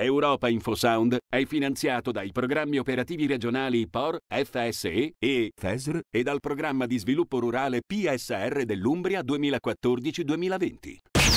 Europa Infosound è finanziato dai programmi operativi regionali POR, FSE e FESR e dal programma di sviluppo rurale PSR dell'Umbria 2014-2020.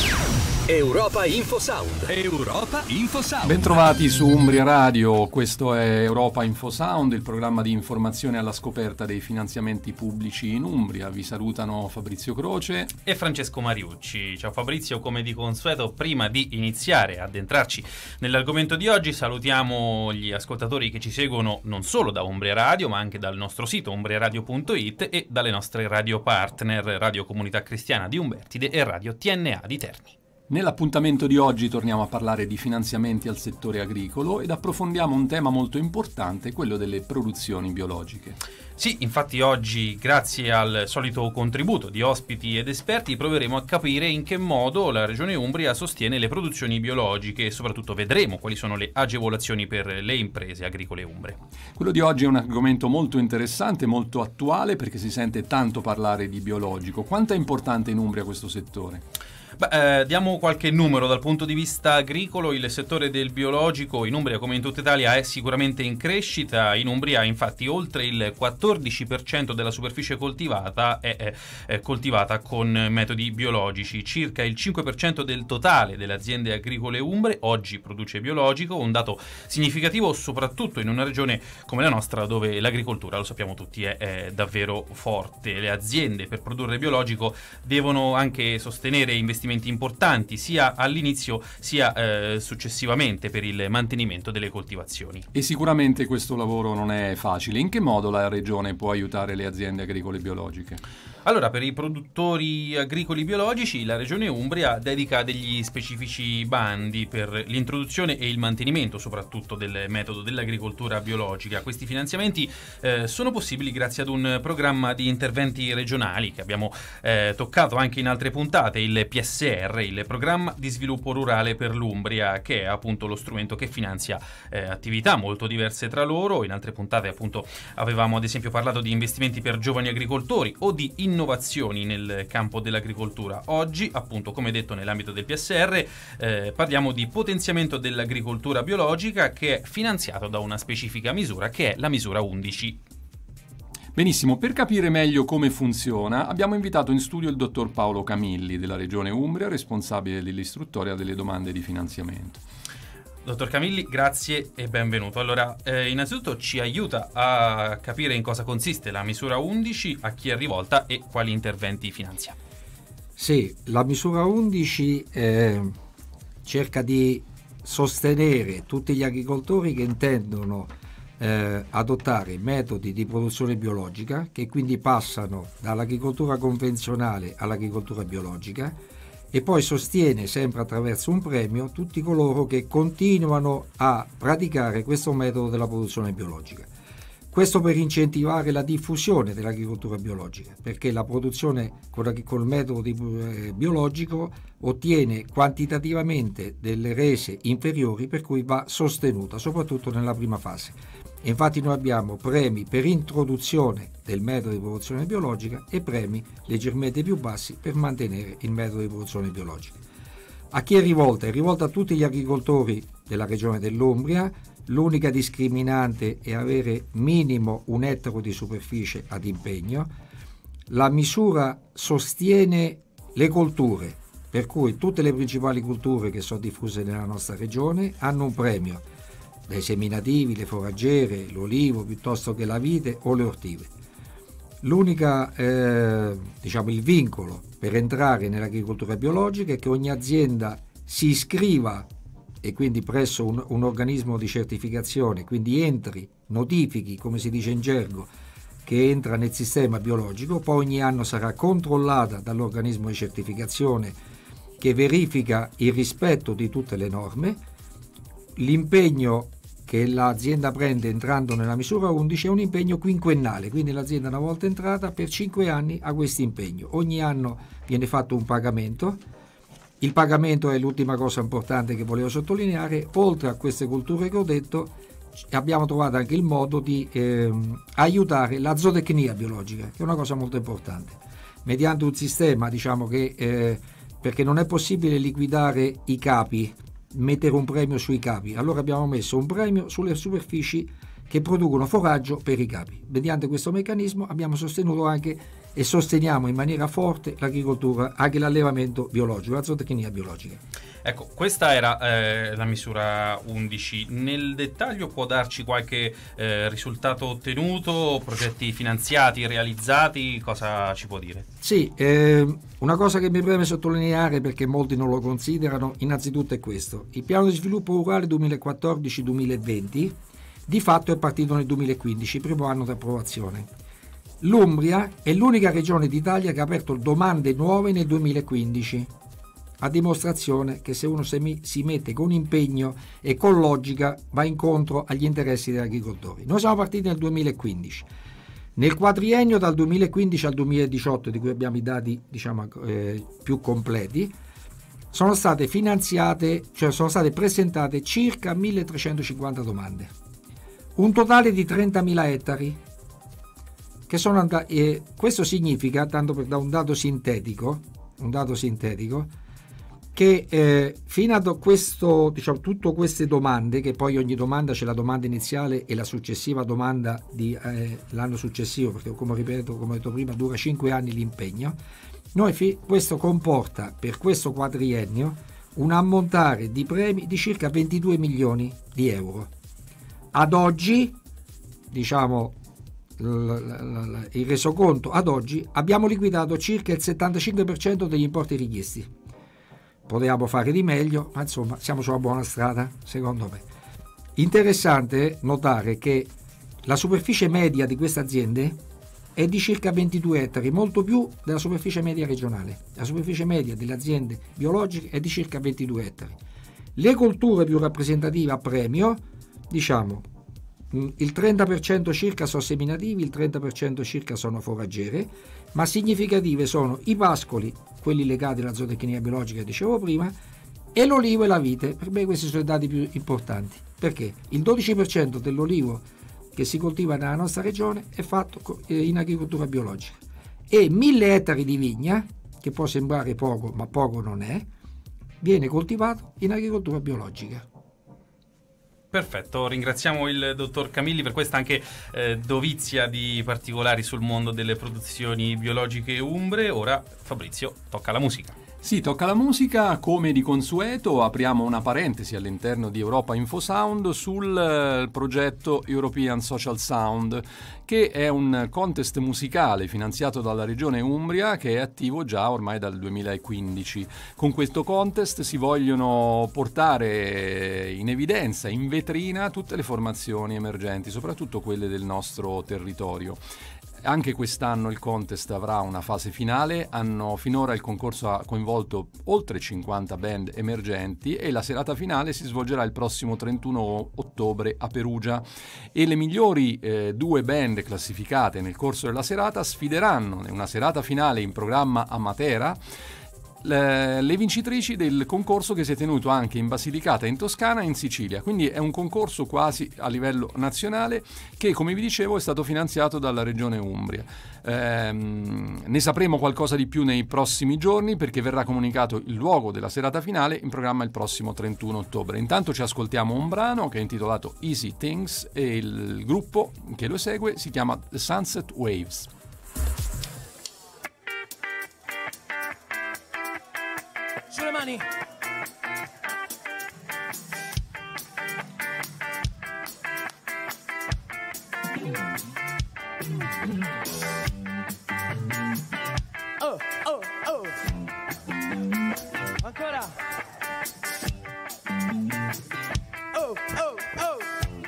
Europa Infosound. Europa Infosound. Bentrovati su Umbria Radio, questo è Europa Infosound, il programma di informazione alla scoperta dei finanziamenti pubblici in Umbria. Vi salutano Fabrizio Croce e Francesco Mariucci. Ciao Fabrizio, come di consueto, prima di iniziare ad addentrarci nell'argomento di oggi, salutiamo gli ascoltatori che ci seguono non solo da Umbria Radio, ma anche dal nostro sito umbriaradio.it e dalle nostre radio partner, Radio Comunità Cristiana di Umbertide e Radio TNA di Terni. Nell'appuntamento di oggi torniamo a parlare di finanziamenti al settore agricolo ed approfondiamo un tema molto importante, quello delle produzioni biologiche. Sì, infatti oggi, grazie al solito contributo di ospiti ed esperti, proveremo a capire in che modo la Regione Umbria sostiene le produzioni biologiche e soprattutto vedremo quali sono le agevolazioni per le imprese agricole umbre. Quello di oggi è un argomento molto interessante, molto attuale, perché si sente tanto parlare di biologico. Quanto è importante in Umbria questo settore? Diamo qualche numero. Dal punto di vista agricolo, il settore del biologico in Umbria, come in tutta Italia, è sicuramente in crescita. In Umbria, infatti, oltre il 14% della superficie coltivata è coltivata con metodi biologici. Circa il 5% del totale delle aziende agricole umbre oggi produce biologico, un dato significativo soprattutto in una regione come la nostra, dove l'agricoltura, lo sappiamo tutti, è davvero forte. Le aziende per produrre biologico devono anche sostenere investimenti importanti sia all'inizio sia successivamente per il mantenimento delle coltivazioni. E sicuramente questo lavoro non è facile. In che modo la Regione può aiutare le aziende agricole biologiche? Allora, per i produttori agricoli biologici la Regione Umbria dedica degli specifici bandi per l'introduzione e il mantenimento soprattutto del metodo dell'agricoltura biologica. Questi finanziamenti sono possibili grazie ad un programma di interventi regionali che abbiamo toccato anche in altre puntate, il PSR, il Programma di Sviluppo Rurale per l'Umbria, che è appunto lo strumento che finanzia attività molto diverse tra loro. In altre puntate appunto avevamo ad esempio parlato di investimenti per giovani agricoltori o di innovazioni nel campo dell'agricoltura. Oggi, appunto, come detto nell'ambito del PSR, parliamo di potenziamento dell'agricoltura biologica, che è finanziato da una specifica misura, che è la misura 11. Benissimo, per capire meglio come funziona abbiamo invitato in studio il dottor Paolo Camilli della Regione Umbria, responsabile dell'istruttoria delle domande di finanziamento. Dottor Camilli, grazie e benvenuto. Allora, innanzitutto ci aiuta a capire in cosa consiste la misura 11, a chi è rivolta e quali interventi finanzia. Sì, la misura 11 cerca di sostenere tutti gli agricoltori che intendono adottare metodi di produzione biologica, che quindi passano dall'agricoltura convenzionale all'agricoltura biologica, e poi sostiene sempre attraverso un premio tutti coloro che continuano a praticare questo metodo della produzione biologica. Questo per incentivare la diffusione dell'agricoltura biologica, perché la produzione col metodo biologico ottiene quantitativamente delle rese inferiori, per cui va sostenuta soprattutto nella prima fase. Infatti noi abbiamo premi per introduzione del metodo di produzione biologica e premi leggermente più bassi per mantenere il metodo di produzione biologica. A chi è rivolta? È rivolta a tutti gli agricoltori della regione dell'Umbria. L'unica discriminante è avere minimo 1 ettaro di superficie ad impegno. La misura sostiene le colture, per cui tutte le principali colture che sono diffuse nella nostra regione hanno un premio, dai seminativi, le foraggere, l'olivo piuttosto che la vite o le ortive. L'unica, il vincolo per entrare nell'agricoltura biologica è che ogni azienda si iscriva e quindi presso un organismo di certificazione, quindi entri, notifichi, come si dice in gergo, che entra nel sistema biologico, poi ogni anno sarà controllata dall'organismo di certificazione che verifica il rispetto di tutte le norme. L'impegno che l'azienda prende entrando nella misura 11 è un impegno quinquennale, quindi l'azienda una volta entrata per 5 anni ha questo impegno. Ogni anno viene fatto un pagamento. Il pagamento è l'ultima cosa importante che volevo sottolineare. Oltre a queste culture che ho detto, abbiamo trovato anche il modo di aiutare la zootecnia biologica, che è una cosa molto importante, mediante un sistema, perché non è possibile liquidare i capi mettere un premio sui capi, allora abbiamo messo un premio sulle superfici che producono foraggio per i capi. Mediante questo meccanismo abbiamo sostenuto anche e sosteniamo in maniera forte l'agricoltura, anche l'allevamento biologico, la zootecnia biologica. Ecco, questa era la misura 11. Nel dettaglio può darci qualche risultato ottenuto, progetti finanziati, realizzati, cosa ci può dire? Sì, una cosa che mi preme sottolineare perché molti non lo considerano, innanzitutto è questo. Il piano di sviluppo rurale 2014-2020 di fatto è partito nel 2015, primo anno di approvazione. L'Umbria è l'unica regione d'Italia che ha aperto domande nuove nel 2015, a dimostrazione che se uno si mette con impegno e con logica va incontro agli interessi degli agricoltori. Noi siamo partiti nel 2015. Nel quadriennio dal 2015 al 2018, di cui abbiamo i dati più completi, sono state finanziate, cioè sono state presentate circa 1350 domande. Un totale di 30.000 ettari che sono andati, questo significa, tanto per dare un dato sintetico, che fino a questo, tutte queste domande, che poi ogni domanda c'è la domanda iniziale e la successiva domanda di l'anno successivo, perché come ho detto prima, dura 5 anni l'impegno, questo comporta per questo quadriennio un ammontare di premi di circa 22 milioni di euro. Ad oggi, il resoconto ad oggi, abbiamo liquidato circa il 75% degli importi richiesti. Potevamo fare di meglio, ma insomma siamo sulla buona strada, secondo me. Interessante notare che la superficie media di queste aziende è di circa 22 ettari, molto più della superficie media regionale. La superficie media delle aziende biologiche è di circa 22 ettari. Le colture più rappresentative a premio, il 30% circa sono seminativi, il 30% circa sono foraggere, ma significative sono i pascoli, quelli legati alla zootecnia biologica che dicevo prima, e l'olivo e la vite. Per me questi sono i dati più importanti, perché il 12% dell'olivo che si coltiva nella nostra regione è fatto in agricoltura biologica e 1000 ettari di vigna, che può sembrare poco ma poco non è, viene coltivato in agricoltura biologica. Perfetto, ringraziamo il dottor Camilli per questa anche dovizia di particolari sul mondo delle produzioni biologiche umbre. Ora Fabrizio, tocca la musica. Sì, tocca la musica. Come di consueto apriamo una parentesi all'interno di Europa Infosound sul progetto European Social Sound, che è un contest musicale finanziato dalla Regione Umbria che è attivo già ormai dal 2015. Con questo contest si vogliono portare in evidenza, in vetrina, tutte le formazioni emergenti, soprattutto quelle del nostro territorio. Anche quest'anno il contest avrà una fase finale, finora il concorso ha coinvolto oltre 50 band emergenti e la serata finale si svolgerà il prossimo 31 ottobre a Perugia e le migliori 2 band classificate nel corso della serata sfideranno in una serata finale in programma a Matera le vincitrici del concorso che si è tenuto anche in Basilicata, in Toscana e in Sicilia. Quindi è un concorso quasi a livello nazionale che, come vi dicevo, è stato finanziato dalla Regione Umbria. Ne sapremo qualcosa di più nei prossimi giorni perché verrà comunicato il luogo della serata finale in programma il prossimo 31 ottobre. Intanto ci ascoltiamo un brano che è intitolato Easy Things e il gruppo che lo segue si chiama The Sunset Waves. Sulle mani. Oh, oh, oh. Ancora. Oh, oh, oh.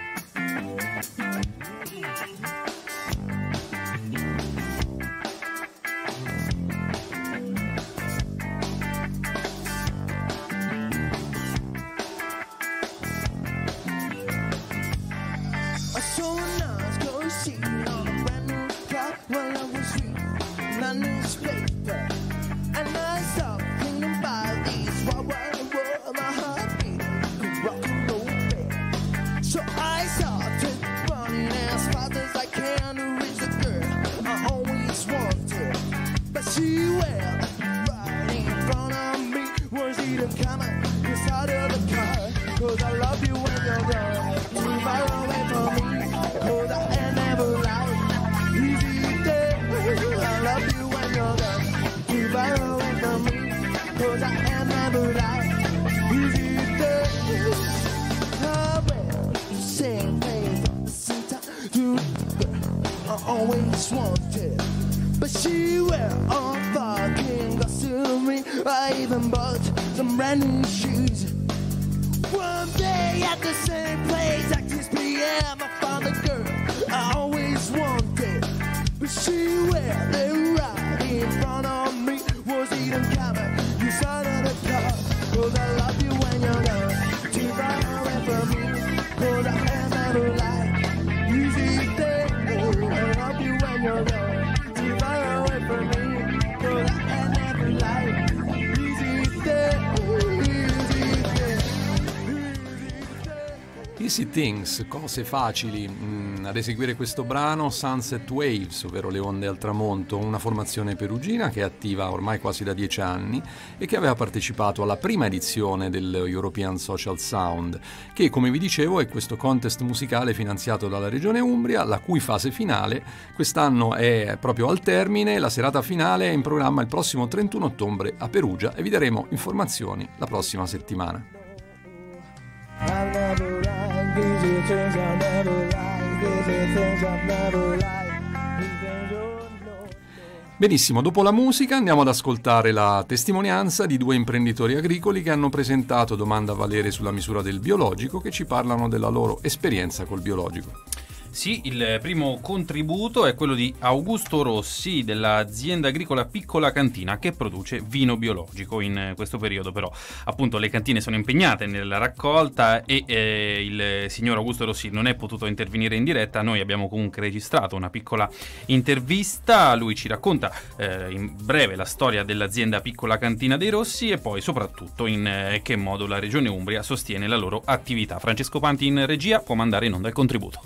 So I started running as fast as I can to reach the girl I always wanted. But she went right in front of me. Was it a coming inside of the car? 'cause I love you when you're gone. Too far away from me, 'cause I ain't never lied. Easy day, I love you when you're gone. Too far away from me, 'cause I ain't never lied. Easy day, I wear the same place at the same time. I always wanted, but she wear all fucking costume. I even bought some brand new shoes. One day at the same place at 6 p.m. I found a girl I always wanted, but she wear the right in front of me. Was even covered, you side of the car. 'Cause I love you when you're gone. Too far away from me, 'cause I am never lied. Easy day, I love you when you're gone. Too far away from me, 'cause I am never lied. Easy day, easy day. Easy Things, cose facili. Ad eseguire questo brano Sunset Waves, ovvero le onde al tramonto, una formazione perugina che è attiva ormai quasi da 10 anni e che aveva partecipato alla prima edizione del European Social Sound, che, come vi dicevo, è questo contest musicale finanziato dalla Regione Umbria, la cui fase finale quest'anno è proprio al termine. La serata finale è in programma il prossimo 31 ottobre a Perugia e vi daremo informazioni la prossima settimana. I've never lied, these things I've never lied, these things I've never lied, these things you know. Benissimo, dopo la musica andiamo ad ascoltare la testimonianza di 2 imprenditori agricoli che hanno presentato domanda a valere sulla misura del biologico, che ci parlano della loro esperienza col biologico. Sì, il primo contributo è quello di Augusto Rossi dell'azienda agricola Piccola Cantina, che produce vino biologico. In questo periodo però appunto le cantine sono impegnate nella raccolta e il signor Augusto Rossi non è potuto intervenire in diretta. Noi abbiamo comunque registrato una piccola intervista. Lui ci racconta in breve la storia dell'azienda Piccola Cantina dei Rossi e poi soprattutto in che modo la Regione Umbria sostiene la loro attività. Francesco Panti in regia può mandare in onda il contributo.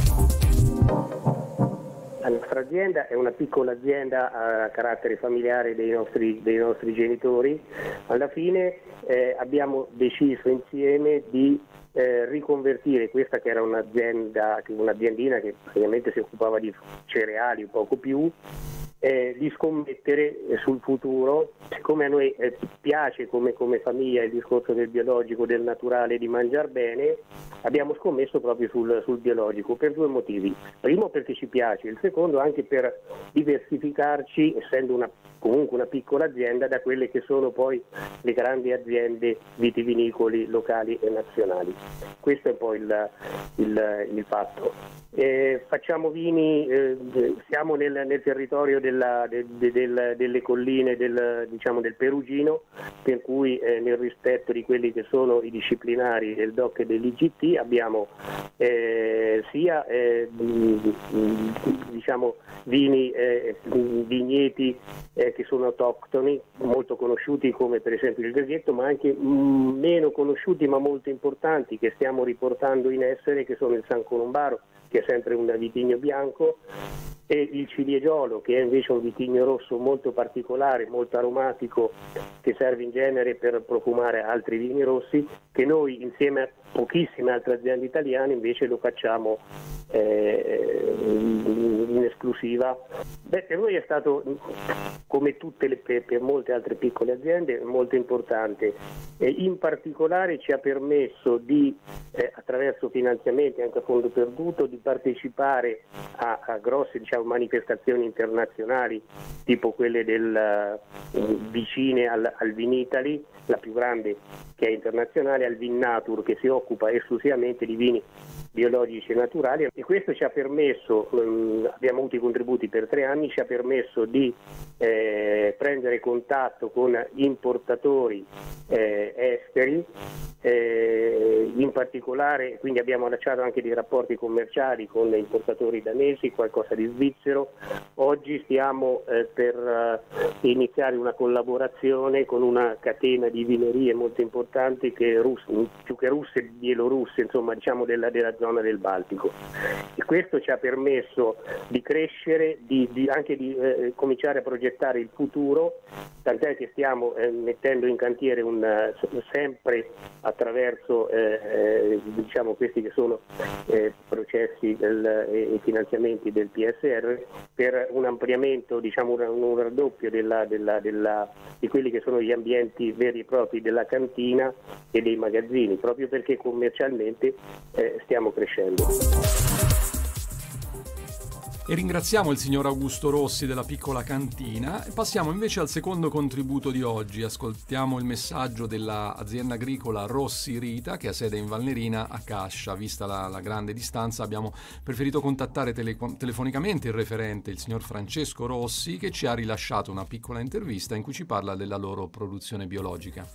La nostra azienda è una piccola azienda a carattere familiare dei nostri genitori. Alla fine abbiamo deciso insieme di riconvertire questa, che era un'aziendina che praticamente si occupava di cereali o poco più, di scommettere sul futuro. Siccome a noi piace come famiglia il discorso del biologico, del naturale, di mangiare bene, abbiamo scommesso proprio sul biologico per 2 motivi. Primo, perché ci piace, il secondo anche per diversificarci, essendo comunque una piccola azienda, da quelle che sono poi le grandi aziende vitivinicoli locali e nazionali. Questo è poi il fatto. Facciamo vini, siamo nel territorio delle colline del Perugino, per cui nel rispetto di quelli che sono i disciplinari del DOC e dell'IGT abbiamo sia vini, vigneti che sono autoctoni, molto conosciuti come per esempio il Greghetto, ma anche meno conosciuti ma molto importanti che stiamo riportando in essere, che sono il San Colombaro, che è sempre un vitigno bianco, e il Ciliegiolo, che è invece un vitigno rosso molto particolare, molto aromatico, che serve in genere per profumare altri vini rossi, che noi insieme a pochissime altre aziende italiane invece lo facciamo in esclusiva. Per noi è stato, come per molte altre piccole aziende, molto importante, e in particolare ci ha permesso di, attraverso finanziamenti anche a fondo perduto, di partecipare a grosse manifestazioni internazionali, tipo quelle vicine al Vinitaly, la più grande che è internazionale, al Vinnatur, che si occupa esclusivamente di vini biologici e naturali, e questo ci ha permesso, abbiamo avuto i contributi per 3 anni, ci ha permesso di prendere contatto con importatori esteri, in particolare, quindi abbiamo allacciato anche dei rapporti commerciali con importatori danesi, qualcosa di svizzero. Oggi stiamo per iniziare una collaborazione con una catena di vinerie molto importanti, che più che russe, bielorusse, insomma, della zona del Baltico, e questo ci ha permesso di crescere, anche di cominciare a progettare il futuro, tant'è che stiamo mettendo in cantiere sempre attraverso diciamo questi che sono processi e finanziamenti del PSR, per un ampliamento, diciamo un raddoppio di quelli che sono gli ambienti veri e propri della cantina e dei magazzini, proprio perché commercialmente stiamo crescendo. E ringraziamo il signor Augusto Rossi della Piccola Cantina. E passiamo invece al secondo contributo di oggi. Ascoltiamo il messaggio dell'azienda agricola Rossi Rita, che ha sede in Valnerina a Cascia. Vista la grande distanza, abbiamo preferito contattare telefonicamente il referente, il signor Francesco Rossi, che ci ha rilasciato una piccola intervista in cui ci parla della loro produzione biologica.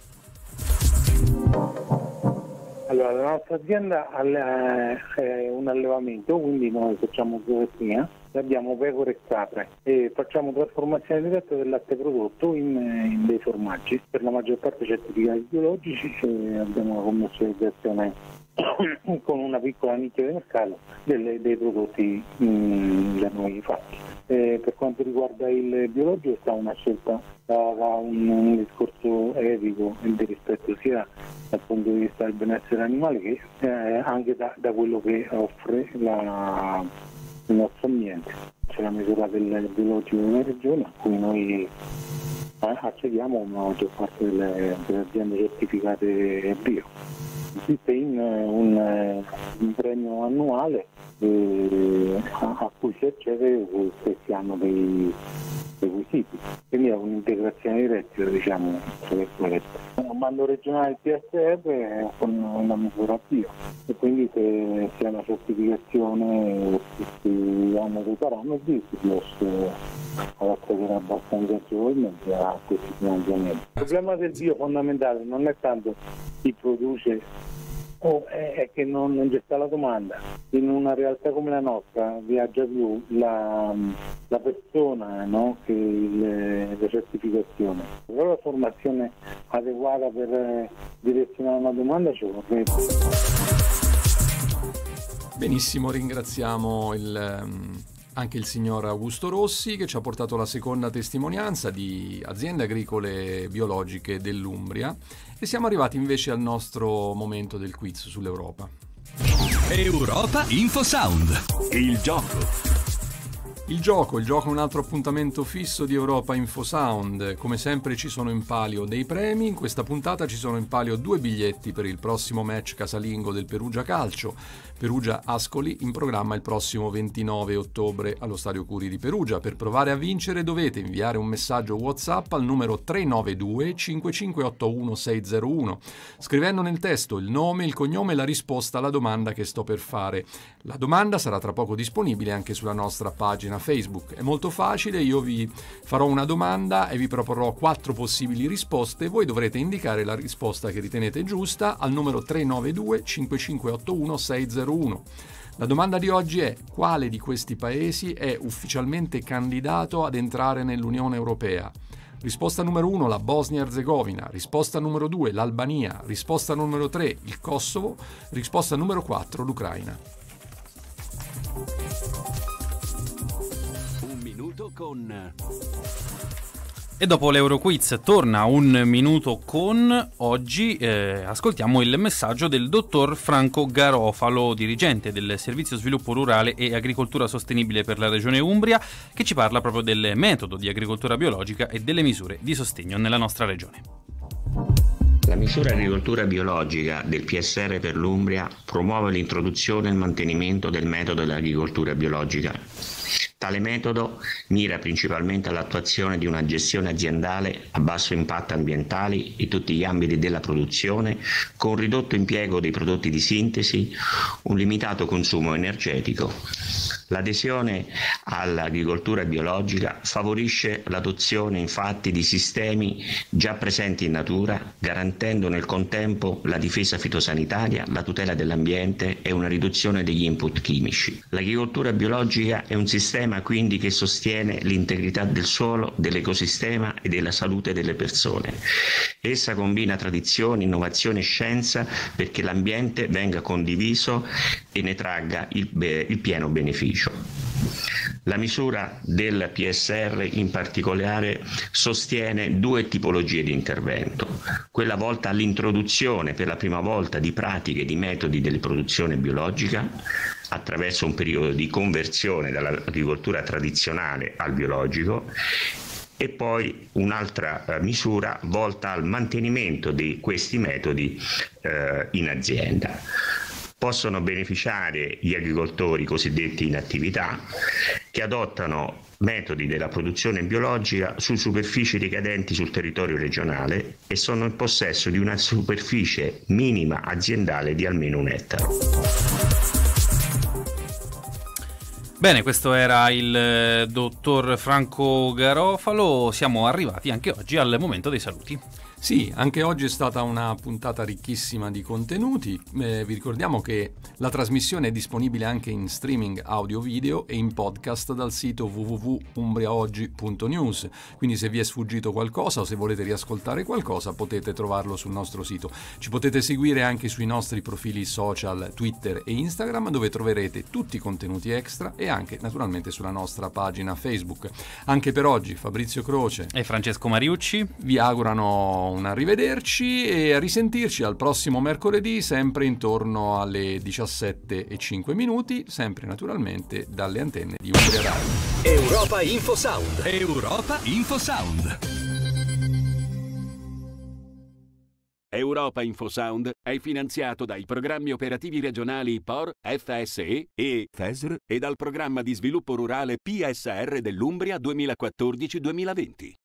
Allora, la nostra azienda è un allevamento, quindi noi facciamo zootecnia, abbiamo pecore e capre e facciamo trasformazione diretta del latte prodotto in dei formaggi, per la maggior parte certificati biologici, e abbiamo una commercializzazione con una piccola nicchia di mercato dei prodotti da noi fatti. Per quanto riguarda il biologico è stata una scelta da un discorso etico e di rispetto sia dal punto di vista del benessere animale che anche da quello che offre il nostro ambiente. C'è la misura del biologico della regione a cui noi accediamo la maggior parte delle aziende certificate bio. Esiste un premio annuale a cui si accede se si hanno dei requisiti, quindi è un'integrazione diretta, diciamo, un comando regionale del PSR con una misura bio, e quindi se si ha una certificazione, se si hanno dei parametri, si riesce ad accedere abbastanza agevolmente a questi finanziamenti. Il problema del bio fondamentale non è tanto chi produce, è che non c'è stata la domanda. In una realtà come la nostra viaggia più la persona, no? Che la certificazione. Però la formazione adeguata per direzionare una domanda ci vorrebbe. Benissimo, ringraziamo anche il signor Augusto Rossi, che ci ha portato la seconda testimonianza di aziende agricole biologiche dell'Umbria, e siamo arrivati invece al nostro momento del quiz sull'Europa. Europa Infosound. Il gioco. Il gioco è un altro appuntamento fisso di Europa Infosound. Come sempre ci sono in palio dei premi. In questa puntata ci sono in palio 2 biglietti per il prossimo match casalingo del Perugia Calcio. Perugia-Ascoli, in programma il prossimo 29 ottobre allo Stadio Curi di Perugia. Per provare a vincere dovete inviare un messaggio WhatsApp al numero 392 5581 601, scrivendo nel testo il nome, il cognome e la risposta alla domanda che sto per fare. La domanda sarà tra poco disponibile anche sulla nostra pagina Facebook. È molto facile, io vi farò una domanda e vi proporrò 4 possibili risposte. Voi dovrete indicare la risposta che ritenete giusta al numero 392 5581 601. La domanda di oggi è: quale di questi paesi è ufficialmente candidato ad entrare nell'Unione Europea? Risposta numero 1, la Bosnia-Herzegovina. Risposta numero 2, l'Albania. Risposta numero 3, il Kosovo. Risposta numero 4, l'Ucraina. Un minuto con... E dopo l'Euroquiz torna un minuto con. Oggi ascoltiamo il messaggio del dottor Franco Garofalo, dirigente del Servizio Sviluppo Rurale e Agricoltura Sostenibile per la Regione Umbria, che ci parla proprio del metodo di agricoltura biologica e delle misure di sostegno nella nostra regione. La misura agricoltura biologica del PSR per l'Umbria promuove l'introduzione e il mantenimento del metodo dell'agricoltura biologica. Tale metodo mira principalmente all'attuazione di una gestione aziendale a basso impatto ambientale in tutti gli ambiti della produzione, con un ridotto impiego dei prodotti di sintesi, un limitato consumo energetico. L'adesione all'agricoltura biologica favorisce l'adozione infatti di sistemi già presenti in natura, garantendo nel contempo la difesa fitosanitaria, la tutela dell'ambiente e una riduzione degli input chimici. L'agricoltura biologica è un sistema quindi che sostiene l'integrità del suolo, dell'ecosistema e della salute delle persone. Essa combina tradizione, innovazione e scienza perché l'ambiente venga condiviso e ne tragga il pieno beneficio. La misura del PSR in particolare sostiene due tipologie di intervento, quella volta all'introduzione per la prima volta di pratiche e di metodi della produzione biologica attraverso un periodo di conversione dall'agricoltura tradizionale al biologico, e poi un'altra misura volta al mantenimento di questi metodi in azienda. Possono beneficiare gli agricoltori cosiddetti in attività che adottano metodi della produzione biologica su superfici ricadenti sul territorio regionale e sono in possesso di una superficie minima aziendale di almeno 1 ettaro. Bene, questo era il dottor Franco Garofalo. Siamo arrivati anche oggi al momento dei saluti. Sì, anche oggi è stata una puntata ricchissima di contenuti. Vi ricordiamo che la trasmissione è disponibile anche in streaming audio-video e in podcast dal sito www.umbriaoggi.news. Quindi se vi è sfuggito qualcosa o se volete riascoltare qualcosa potete trovarlo sul nostro sito. Ci potete seguire anche sui nostri profili social Twitter e Instagram, dove troverete tutti i contenuti extra, e anche naturalmente sulla nostra pagina Facebook. Anche per oggi Fabrizio Croce e Francesco Mariucci vi augurano un arrivederci e a risentirci al prossimo mercoledì, sempre intorno alle 17:05, sempre naturalmente dalle antenne di Umbria Radio. Europa Info Sound. Europa Info Sound. Europa Info Sound è finanziato dai programmi operativi regionali POR, FSE e FESR e dal programma di sviluppo rurale PSR dell'Umbria 2014-2020.